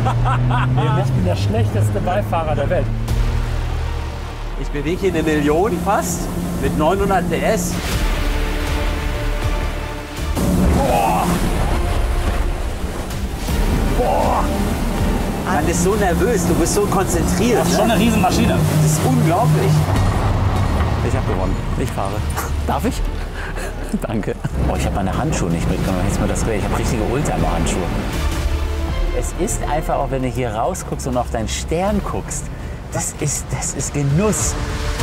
Ich bin der schlechteste Beifahrer der Welt. Ich bewege hier 1 Million fast mit 900 PS. Boah! Boah! Man ist so nervös, du bist so konzentriert. Das ist schon eine Riesenmaschine. Das ist unglaublich. Ich habe gewonnen. Ich fahre. Darf ich? Danke. Oh, ich habe meine Handschuhe nicht mitgenommen. Jetzt mal das ich habe richtige Oldtimer-Handschuhe. Es ist einfach, auch wenn du hier rausguckst und auf deinen Stern guckst, das ist Genuss.